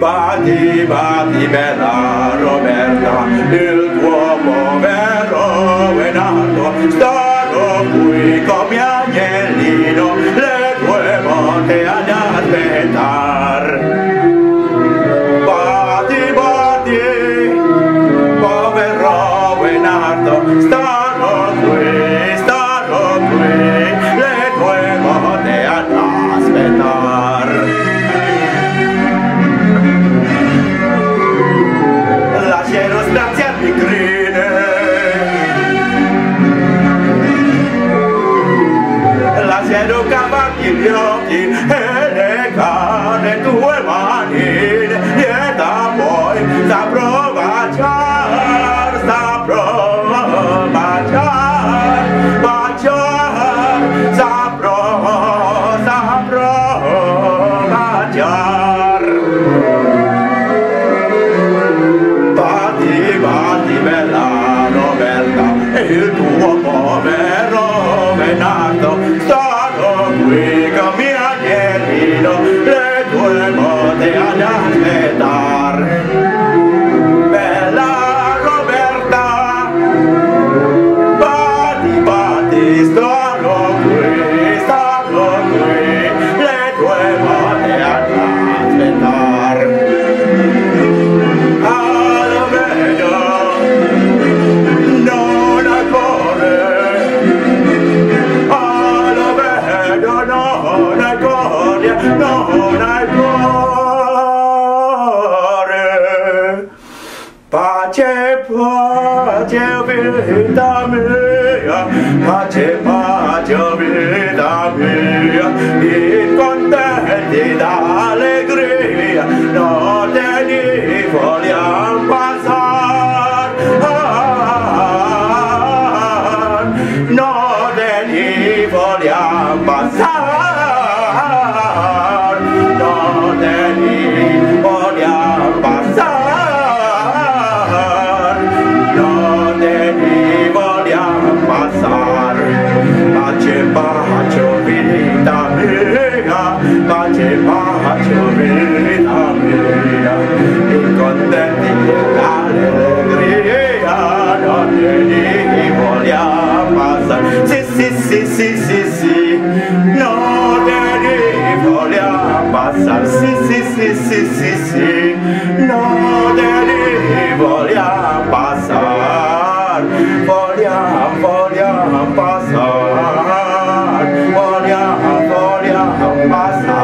batti, batti, bella Roberta, il tuo povero è nato, starò qui come agnellino, le tue botte ad aspettar. Batti, batti, povero è nato, starò qui, le tue botte ad aspettar. Lasciano straziarmi grine, lasciano cavarti gli occhi e legare tue manine, niente poi saprò baciar, saprò baciar, baciar, saprò baciar. Batti, batti, bella Roberta, il tuo povero è nato, starò qui come agnellino, le tue botte ad aspettar. Bella Roberta, batti, batti, starò qui, le tue botte ad aspettar. Allo vedo, non hai cuore, allo vedo, non hai cuore, non hai cuore. Pace, pace, vita mia, pace, pace, vita mia, in contenti d'allegria, notte di vogliam passar, notte di vogliam passar, notte di vogliam passar, notte di vogliam passar. Pace, pace, vita mia, pace, pace, vita mia, in contenti d'allegria, notte di vogliam passar. Sì, sì, sì, sì, sì, sì, notte di vogliam passar. Sì, sì, sì, sì, sì, sì, notte di vogliam passar. Vogliam passar, vogliam passar.